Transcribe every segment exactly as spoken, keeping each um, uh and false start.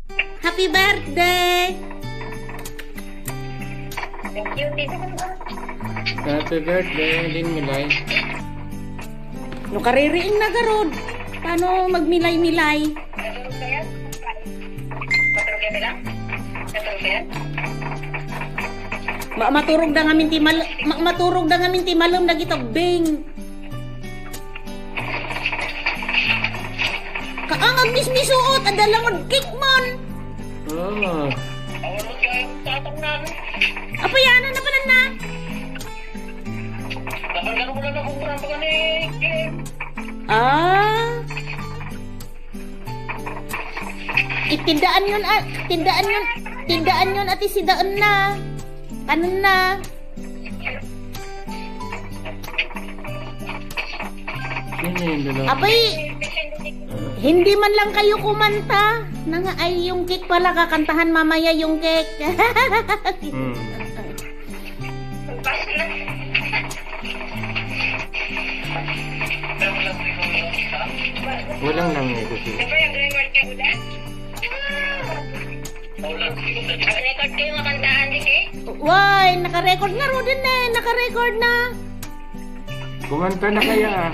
Happy birthday! Thank you, tita. Happy birthday, din milay. No kaririing na garod. Paano magmilay-milay? Natulog ka yan? Matulog yan lang? Natulog ka yan? Ma maturog na ngamin ti mal ma maturog na ngamin ti malum na gitog bing. Kaangag mismisuot adalang cake man. Oh. Awal mo kayong tatang namin. Apa yan na panan na? Nakalaro ko lang na kung kurang pa ni Kim. Ah. Itindaan yun at tindaan yun tindaan yun at isidaan na. Kanon na. Sino yung dalawa? Abay, hindi man lang kayo kumanta. Na nga ay yung cake pala kakantahan mamaya yung cake. Hmm. Walang lang ito siya. Diba yung record kayo ulit? Record kayo makantaan di kay? Why, naka-record na ro din eh. Naka-record na. Kumanta na kaya ah.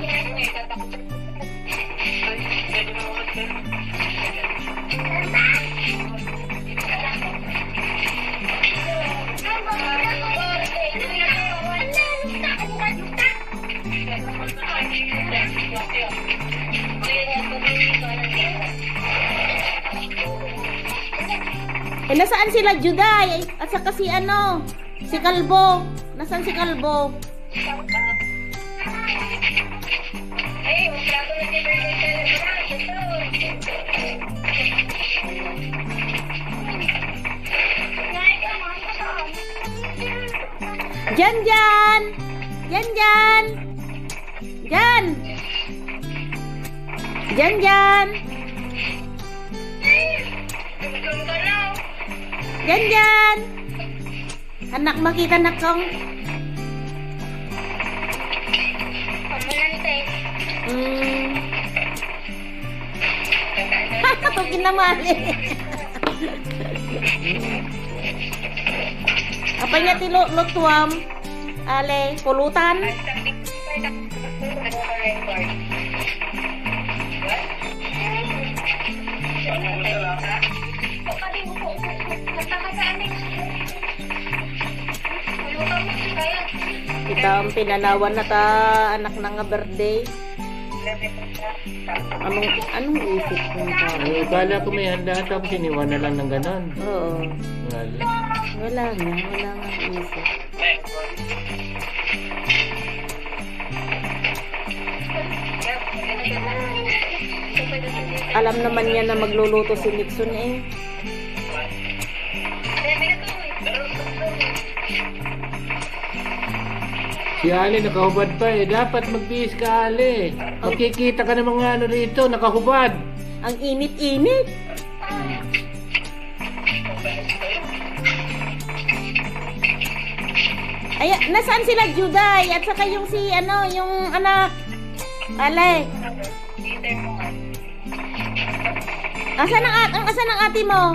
Eh, nasaan sila Juday? At saka si ano? Si Kalbo. Nasaan si Kalbo? Hey, magplato na si Bernie Jan Jan! Jan Jan! Jan! Jan Jan! Jan Jan! Anak makita na kong. Pamalante. Hmm. Ito kinamali. Apa niya ti lutuam? Ale, pulutan? Kita ang pinanawan na ta anak na nga birthday. Anong, anong isip mo ta? Ay, bala ko may handa tapos iniwan na lang ng ganon. Oo. Wala. Wala nga, wala nga isip. Alam naman niya na magluluto si Nixon eh. Si Ali nakahubad pa eh. Dapat magtiis ka Ali. Makikita ka ng mga ano rito, nakahubad. Ang init-init. Ay, nasaan sila Juday? At saka yung si ano, yung anak. Ale. Asan ang, ang asan ang ate mo?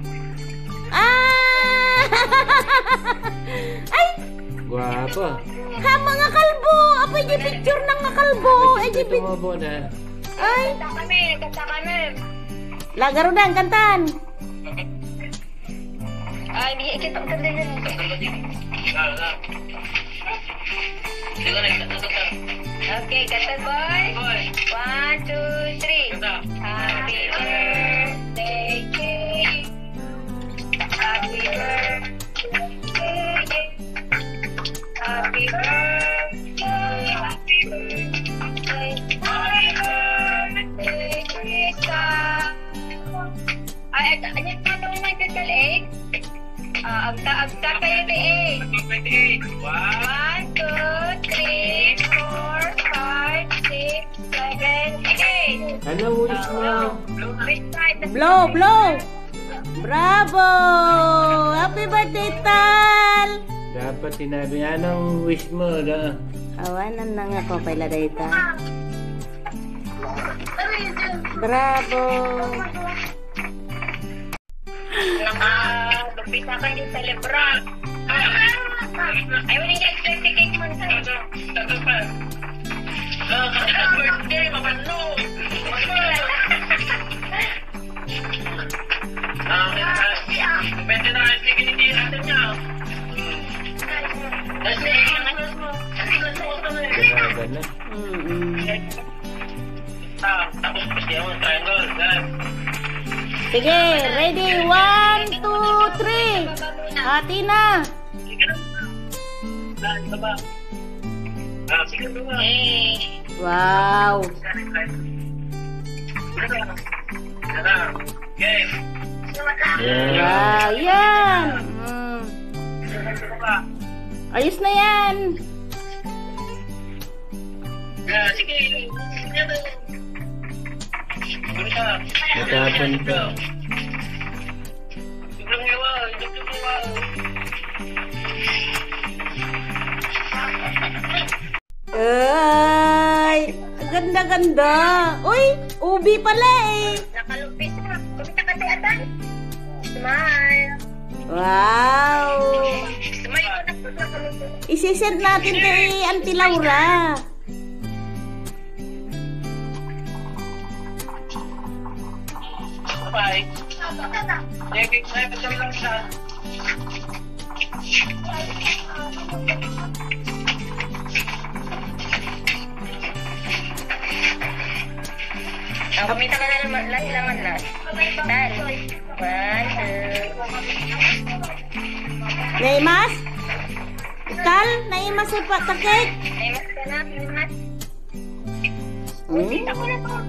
Ah! Ay, Guwapa. ha mga kalbo. Apa di picture ng mga kalbo? Ay di Ito mo po na. Ay, Kanta kami, kanta kami. lagaro na ang kantan. Ay, bigyan kita ang kanta din. Okay, kanta boy. One, two, three. Happy birthday to you. Happy birthday. Happy birthday. Happy birthday. Happy birthday, Krista. Ay, ay, ay, paano mo may egg? Ah, agta, agta kayo ni egg. One, two, three, four, five, six, seven, eight. Ano wish mo? Blow, blow. Bravo! Happy birthday, Tal! Dapat sinabi, anong wish mo? Da? Awanan na nga ko pala data. Bravo! Naka-lumpisakan yung celebrat. Ayaw nang i-expect si cake man sa ito. Tato pa. Happy birthday, mapano. Depende na kasi kiniti natin niya. Kasi, Grabe na. tapos kasi ako, triangle, gan. Sige, ready? One, two, three. Hati na. Sige na. Lan, baba. Ah, sige na. Eh. Wow. Ano? Okay. Yeah. Wow, yan. Mm. Ayos na yan. Ah, sige. Sige na. Matapon pa. Ibrang yawa, ibrang yawa. Ay, ganda-ganda. Uy, ubi pala eh. Nakalumpis na. Kumita ka tayo atan. Smile. Wow. Smile ko na po nakalumpis. Isisend natin kay Auntie Laura. Bye. Sige, saya betul lang siya. Ang kumita ka na naman, last naman last. Tan. One, two. Naimas? Tal, naimas sa patakit. Naimas ka na, naimas. Hmm? Ako na to.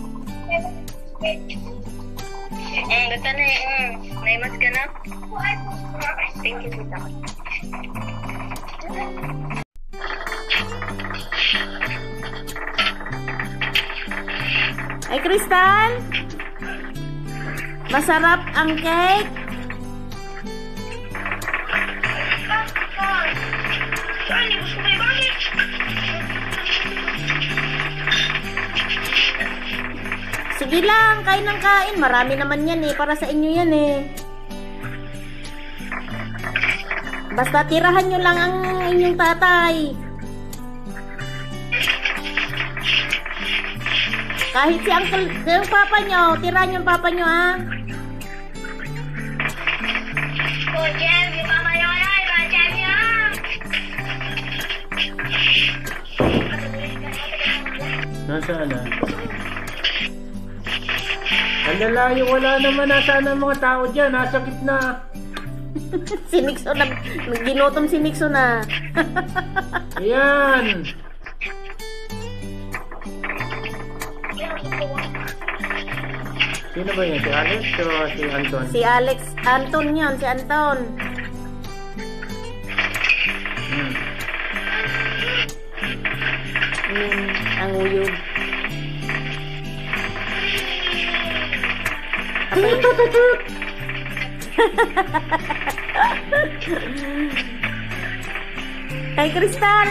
Eh, gata na eh. Mm. Naimas ka na? Thank you, tita. Ay, Crystal? Masarap ang cake? Saan? Gusto mo ibalik? Sige lang, kain ng kain. Marami naman yan eh. Para sa inyo yan eh. Basta tirahan nyo lang ang inyong tatay. Kahit si uncle, yung papa nyo, tirahan yung papa nyo ha. Oh, Jem, yung mama nyo na, iba, Jem yun. Nasaan na? Ang lalayo, wala naman. Nasaan ang mga tao dyan? Nasa gitna. Si Nixon, nag, ginutom si Nixon na. Ayan. Sino ba yan? Si Alex o si Anton? Si Alex, Anton yun, si Anton. Hmm. Hmm, ang uyog. Kay Crystal.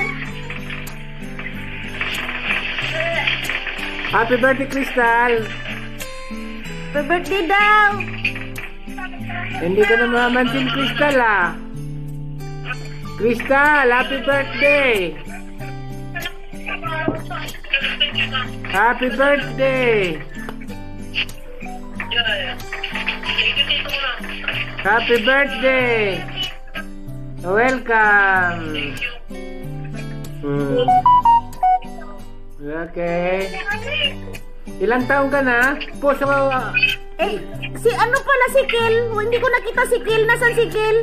Happy birthday, Crystal! Happy birthday daw. Hindi ko na mamansin, Crystal ah. Crystal, happy birthday! Happy birthday! Happy birthday! Welcome! Hmm. Okay. Ilang taon ka na? Po sa mga... Eh, si ano pala si Kel? Hindi ko nakita si Kel. Nasaan si Kel?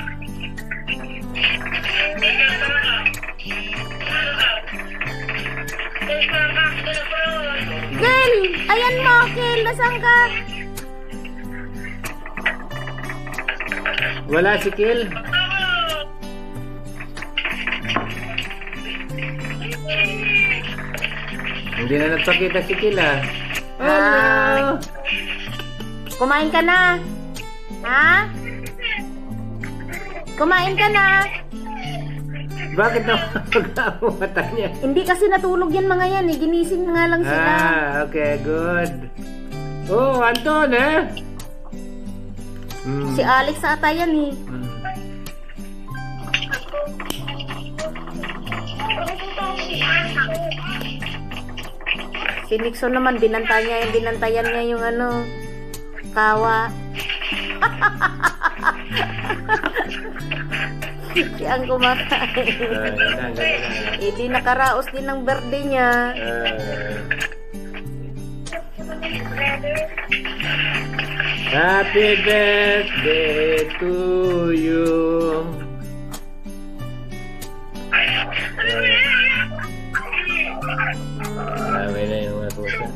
Kel! Ayan mo, Kel. Nasaan ka? Wala si Kill. Hindi na nagpakita si Kill ah. Hello! Kumain ka na? Ha? Kumain ka na? Bakit napapag ang mata niya? Hindi kasi natulog yan mga yan eh. Ginising nga lang sila. Ah, okay, good. Oh, Anton eh. Hmm. Si Alex ata yan eh. Hmm. Si Nixon naman, binantay niya yung binantayan niya yung ano, kawa. Si ang kumakain. Ah, ganun, ganun. Eh, di nakaraos din ng birthday niya. Ah. Happy birthday to you. Marami na yung mga pusa.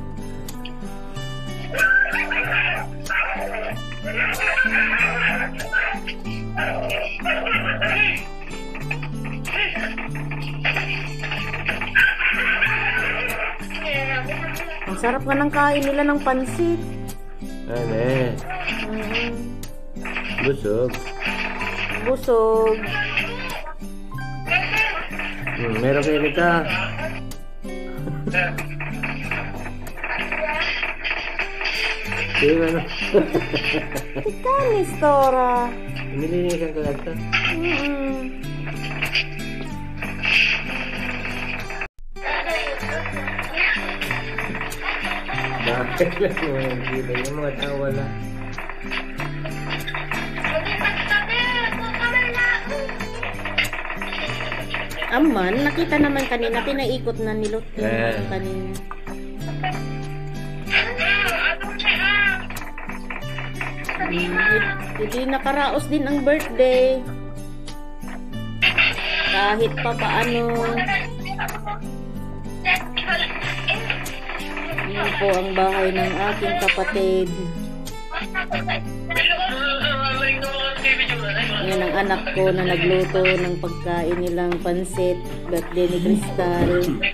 Ang sarap nga ng kain nila ng pansit. Ano eh? Mm, Busog. busog. Hmm, meron kayo nito. Sige ano? Tikanis, Tora. Nilinisan ko lang ito. Mm-mm. Bakit lang yung gila yung mga tao wala. Aman, nakita naman kanina, pinaikot na nilot Eh. kanina. Hindi nakaraos din ang birthday. Kahit pa paano. Yan po ang bahay ng aking kapatid. Yan ang anak ko na nagluto ng pagkain nilang pansit. Birthday ni Crystal.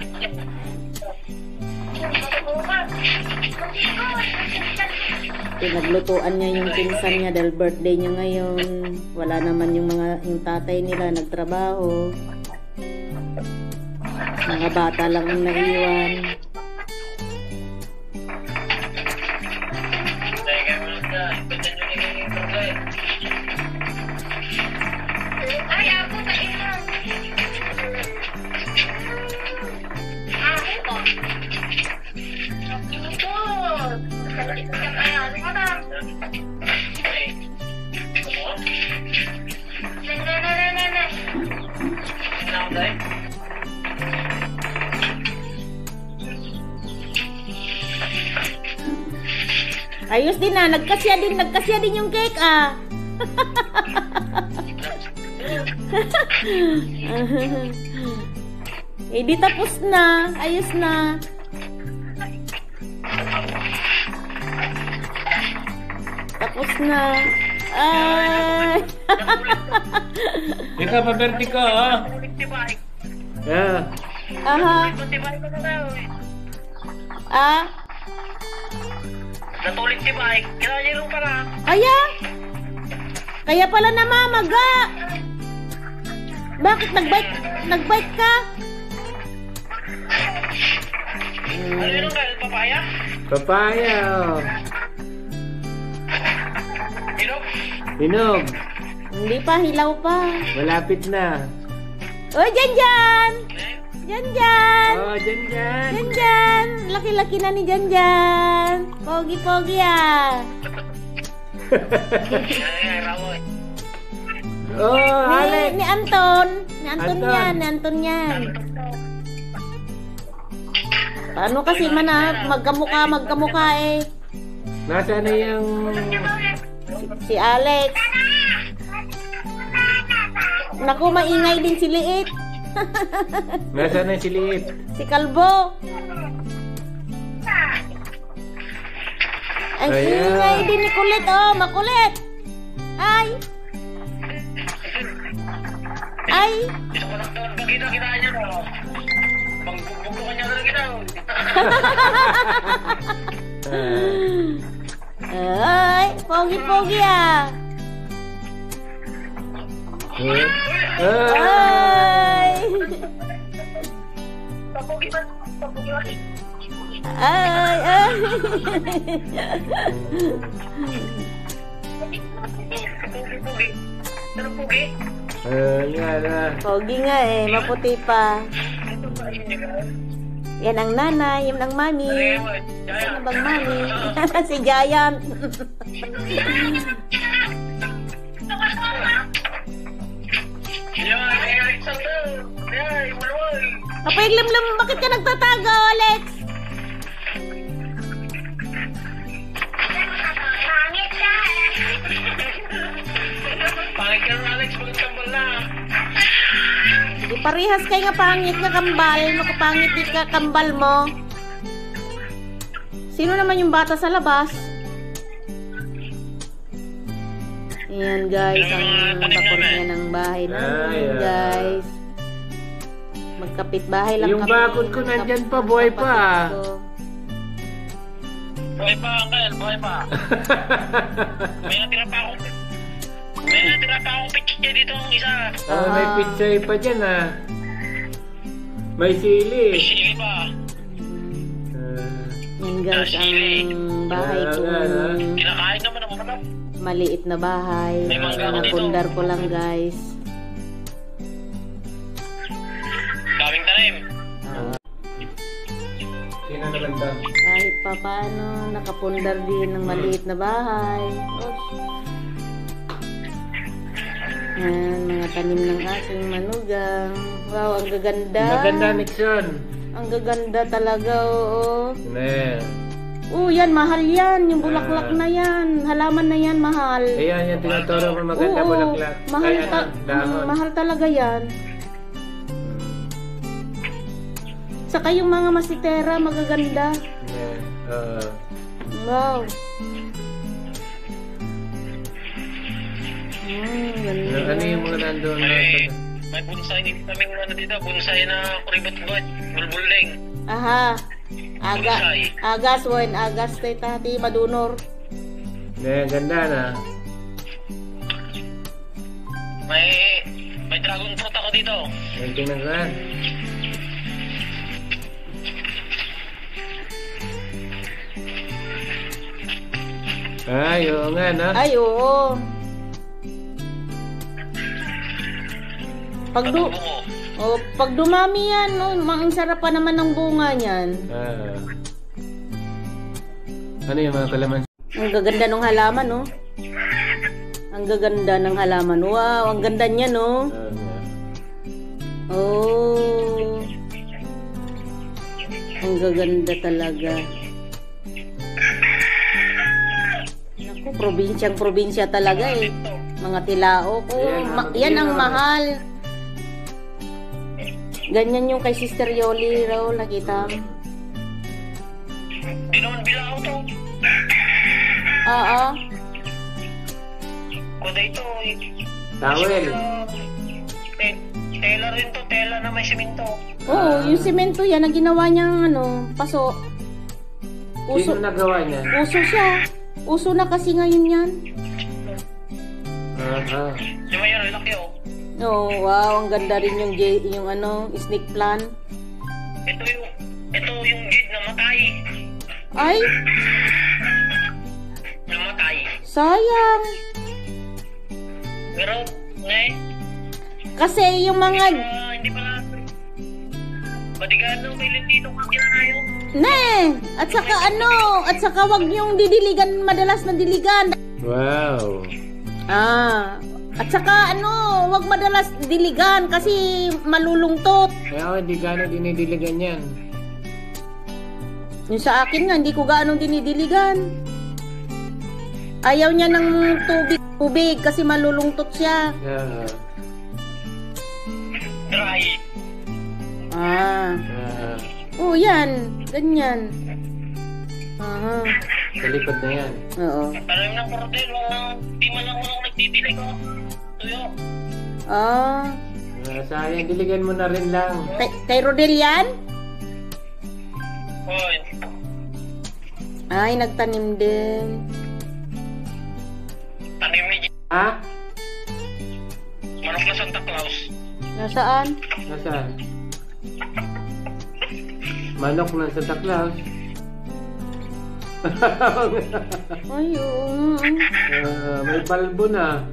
Pinaglutuan niya yung pinsan niya dahil birthday niya ngayon. Wala naman yung mga yung tatay nila nagtrabaho. Mga bata lang ang naiwan. Ay, ako sa inyo. Ah, ito. Ito. Ayan, ano? Na, na, na, na, na. Ayos din na, nagkasya din, nagkasya din yung cake ah. Eh di tapos na, ayos na. Tapos na. Ay. Ikaw, pa-birthday ka, ha? Yeah. Aha. Ah. Natulik si Mike. Kaya yung para. Aya. Kaya pala namamaga. Bakit nagbike nagbike ka? Ano yun ang gano'n? Papaya? Papaya, oh. Hinog? Hinog. Hindi pa, hilaw pa. Malapit na. Oh, dyan dyan. Dyan dyan. Oh, dyan dyan. Dyan dyan. Laki-laki na ni dyan dyan. Pogi-pogi ah. Ay, rawoy. Oh, Ni, Alex. ni Anton. Ni Anton, Anton. yan. Ni Anton yan. Paano kasi man ah, magkamukha, magkamukha eh. Nasaan na yung... Si, si Alex. Naku, maingay din si Liit. Nasaan na si Liit? Si Kalbo. Ang Ayan. ingay din ni Kulit, oh, makulit. Ay. Ay. Ito ko lang doon. Pagkita-kita niya, no? Pagbubukan niya lang kita. Ay, pogi-pogi ah. Eh? Ah. Ay. Papugi ba? Papugi ba? Ay, ay. Pugi-pugi. Ano pugi? Ah, nga na. Pogi nga eh, maputi pa. Ito ba yun yun? Yan ang nanay, yan ang mami. Ayun, Jaya. Ano bang mami? Si Giant. Yan, ay, ay, sakto. Ay, walwal. Kapaglamlam, bakit ka nagtatago, Alex? Pangit ka rin, Alex. Bakit tambal na? Di parehas kayo nga pangit nga kambal. Makapangit di ka kambal mo. Sino naman yung bata sa labas? Ayan guys, ang bakor niya ng bahay namin Ay, ah. guys. Magkapit bahay lang Yung kami. bakod ko nandyan pa, buhay pa. Kapatid ko. Buhay pa, Uncle. Buhay pa. May natira pa akong... May natira pa akong pitche dito ng isa. Ah, may Ah. pitsay pa dyan ah. May sili. May sili pa. Ah, Yan guys, ang bahay Ah, ko. ah, ah. Kinakain naman ang manok. Maliit na bahay. May mangga ako dito. Napundar ko lang guys. Daming tanim. Sino naman daw? Kahit pa paano, nakapundar din ng maliit na bahay. Oops. Yan, mga tanim ng aking manugang. Wow, ang gaganda. Maganda, Nixon. Ang gaganda talaga, oo. Ne. Oo, yan, mahal yan. Yung bulaklak na yan. Halaman na yan, mahal. Ayan, yung tinuturo ko maganda Oo, bulaklak. mahal, Ay, ta- ano, dahon. mm, mahal talaga yan. Saka yung mga masitera, magaganda. Ne. Ah. Wow. Mm, Ano, ganda. ano yung mga nandun? May, may bonsai dito kaming ano dito. Bonsai na kuribot-bot. Bulbulding. Aha. Aga. Bonsai. Agas, wen. Agas, tay tati, madunor. Ne, ganda na. May... May dragon fruit ako dito. Yung tingnan ka. Ay, oo nga, no? Ay, oo. Pag, du Bungo. oh, pag dumami yan, no, ang sarap pa naman ng bunga niyan. Ah. Ano yung mga kalaman? Ang gaganda ng halaman, no? Ang gaganda ng halaman. Wow, ang ganda niya, no? Ah, nga. Oh. Ang gaganda talaga. Naku, probinsyang probinsya talaga eh. Mga tilao ko. Ayan, Ma- ang yan ang maganda. mahal. Ganyan yung kay Sister Yoli raw, nakita mo. Di naman bilao to. Oo. Kuda ito. eh. Towel. Te- Tela rin to. Tela na may simento. Oo, yung semento yan, ang ginawa niyang ano, paso. Uso, Sino nagawa niya? uso siya. Uso na kasi ngayon yan. Ah, ah. Di ba yan? Laki oh. Oh, wow, ang ganda rin yung j- yung ano, snake plant. Ito yung... Ito yung jade na matay. Ay, Namatay. sayang. Pero, ne? Kasi yung mga Ah, hindi pala. Padigano, may dito ka kinakayo. ne, at saka ano, at saka wag yung didiligan, madalas na diligan. Wow. Ah, at saka ano, wag madalas diligan kasi malulungtot. Kaya ako hindi gano'n dinidiligan yan. Yung sa akin nga, hindi ko gaano dinidiligan. Ayaw niya ng tubig, tubig kasi malulungtot siya. Ah, Dry. Ah, ah. oh yan, ganyan. Aha, Sa likod na yan. oo. Alam ng kordel, walang... Di man lang walang nagtitilig ko. Tuyo. Ah, Ah, sayang, diligan mo na rin lang. kay, kay Rodel yan? Hoy. Ay, nagtanim din. Tanim ni Ha? Manok na Santa Claus. Nasaan? Nasaan? Manok ng Santa Claus. Ay, oo nga. Ah, may balbo na.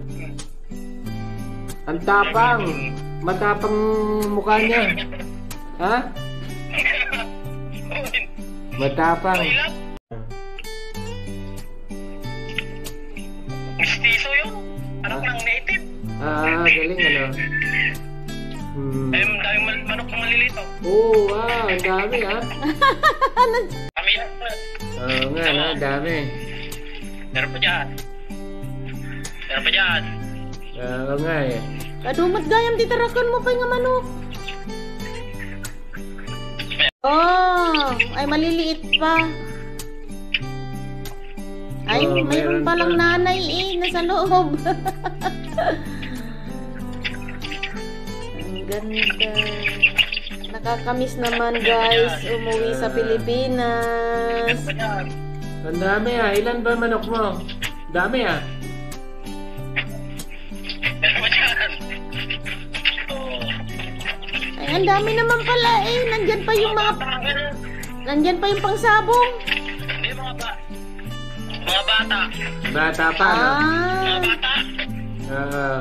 Ang tapang. Matapang mukha niya. Ha? Matapang. Mahilap. Mistiso yun. Anak ng native. Ah, galing ano. Hmm. Ay, daming mal- manok na malilito. Oo, wow, ang dami ha. Kami yan. Oo nga, no, ang dami. Meron pa dyan. Meron pa dyan. Oo nga eh. Kadumat gayam titarakan mo pa nga manok. Oh, ay maliliit pa. Ay, Oh, mayroon meron palang pa. nanay eh, nasa loob. Ang ganda. Nakakamiss naman guys, umuwi sa Pilipinas. Meron pa dyan. Ang dami ah. Ilan ba manok mo? Dami ah. Meron pa dyan. Oh. Ay, ang dami naman pala eh. Nandyan pa yung mga, Bata, ganun. nandyan pa yung pangsabong. Hindi, mga ba? Mga bata. Bata pa, no? Mga Ah, bata. Oo.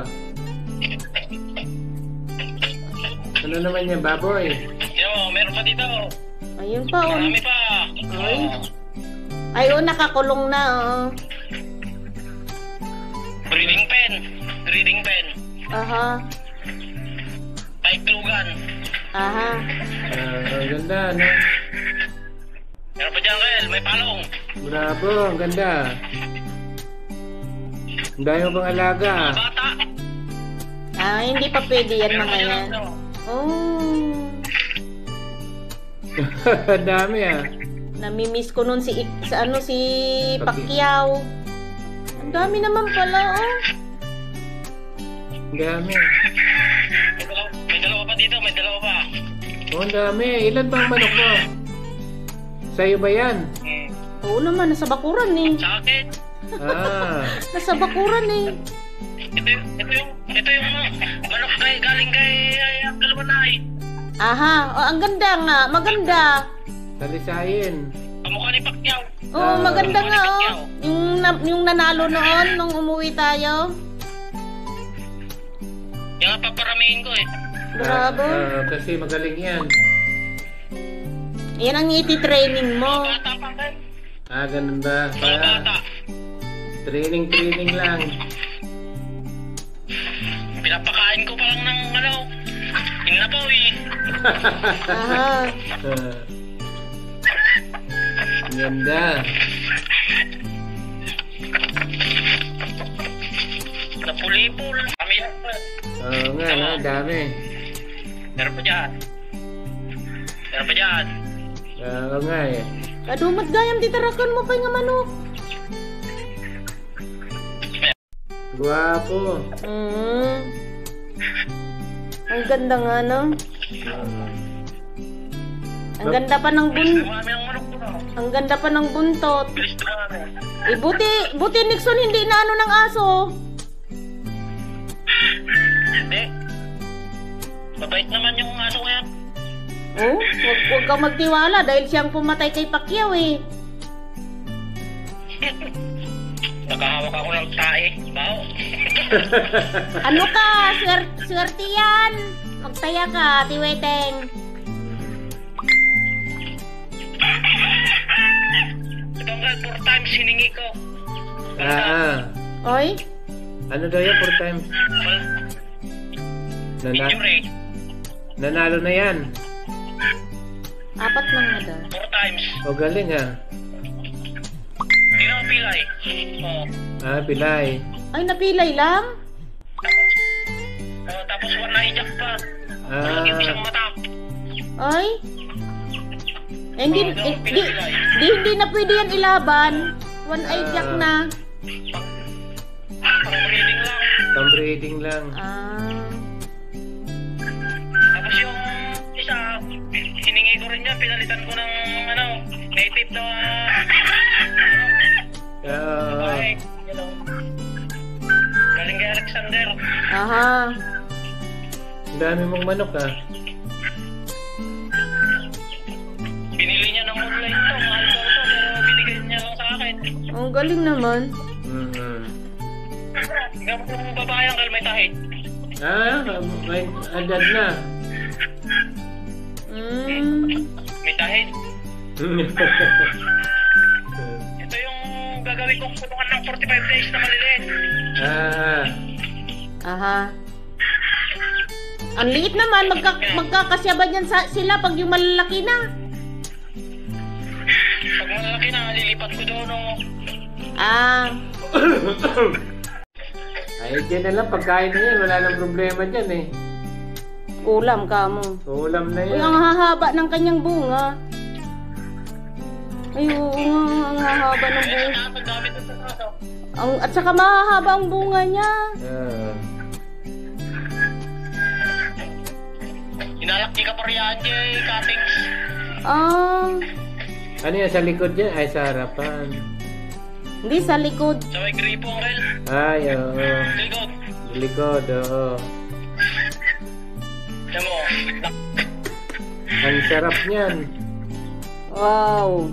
Ano naman yan, baboy? Tignan mo, meron pa dito. ayun pa oh. Marami pa. Ay. Oh. Ay, oh, nakakulong na oh. Breeding pen. Breeding pen. Aha. Paiklugan. Aha. Ah, ang ganda, no? Meron pa dyan, Kel. May palong. Bravo, ang ganda. Ang dami mo bang alaga? Mga bata. Ah, hindi pa pwede yan Meron mga pa dyan. yan. ano. Oh. Ang dami ah. Namimiss ko nun si, Ik- sa ano, si Pacquiao. Ang dami naman pala, oh. Ang dami. May dalawa, may dalawa pa dito. May dalawa pa. Oh, ang dami. Ilan ba ang manok mo? Sa'yo ba yan? Hmm. Oo naman, nasa bakuran eh. Sa akin. Ah. Nasa bakuran eh. Ito, yung- ito yung, ito yung mga manok kay, galing kay uh, Kalwanay. Aha, oh, ang ganda nga, maganda. Talisayin. Kamukha ni Pacquiao. Oo, Ah. maganda nga, oh. Yung, na- yung nanalo noon, nung umuwi tayo. Yung nga paparamihin ko eh. Bravo. Ah, ah, kasi magaling yan. Yan ang iti-training mo. Mga bata pa, Kel. Ah, ganun ba? Mga Kaya, bata. training, training lang. Pinapakain ko pa lang ng ano. Inapaw eh. Aha. Ah. Ang ganda. Napulipol. Kami yan. Oo nga, no? Dami. Meron pa dyan. Meron pa dyan. Oo nga eh. Kadumat gayam titarakan mo pa nga manok. Guwapo. Mm. Ang ganda nga, no? Ah. Ang ganda pa ng bun Dumami ang manok ko na. ang ganda pa ng buntot. Bilis dumami. Eh, buti, buti Nixon hindi na ano ng aso. Hindi. Mabait naman yung aso ko yan. Oh, wag, wag kang magtiwala dahil siyang pumatay kay Pacquiao eh. Nakahawak ako ng tae. Bao. Ano ka? Swer swerte yan. Magtaya ka, tiweteng. Ito nga, four times hiningi ko. Ah, ah. Oy, Ano daw yan? Four times. Well, Nana injury. nanalo na yan. apat lang na daw. Four times. O galing ha. Hindi na ako pilay. Oo. Ah, pilay. Ay, napilay lang? Tapos, oh, tapos one eye jack pa. Ah. Yung isang mata. Ay? Eh, hindi, Oh, eh, no, di, pilay. di, hindi na pwede yan ilaban. One eye jack na. Pang breeding lang. Pang-breeding lang. Ah. Tapos yung isa, hiningi ko rin yan. Pinalitan ko ng ano, native na Ah, babae. You know. Galing kay Alexander. Aha. ang dami mong manok ah. Binili niya ng online to. Mahal daw to. Pero binigay niya lang sa galing naman. Mm-hmm. Ikaw mo yung babae ang may tahid. Ah, may edad na. Mm. May tahid. Ito yung gagawin kong kulungan ng forty-five days na maliliit. ah, Aha. Ang liit naman, magka, magkakasya ba dyan sa, sila pag yung malalaki na? Pag malalaki na, lilipat ko doon. Oh. Ah, ay, dyan na lang, pagkain na yan, wala nang problema dyan eh. ulam ka mo. Ulam na Uy, yan. ang hahaba ng kanyang bunga. Ay, oo nga, ang hahaba ng bunga. Ang dami doon sa traso. Ang, at saka mahahaba ang bunga niya. Ah. Inalak di ka pa riyan, Jay, cuttings. Ah, Ano yan sa likod dyan? Ay, sa harapan. hindi sa likod. Sa may gripo, Angel. Ay, oo. Likod. Likod, oo. Diyan mo. Ang sarap niyan. Wow.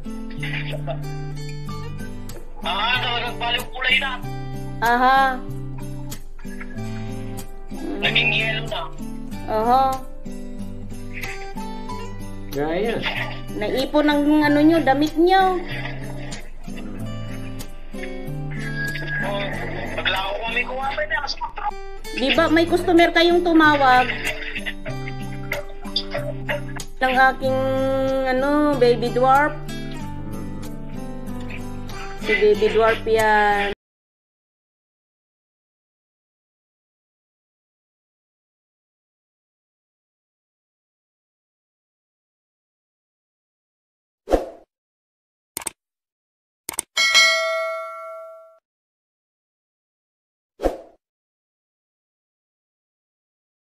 Ah, talagang baliw kulay na. Aha. Naging yellow na. Aha. Gaya. Naipon ang ano nyo, damit nyo. Oh, paglako kami kuwapin na. Mas matro. Di ba may customer kayong tumawag? Ng aking ano, baby dwarf. Si baby dwarf yan.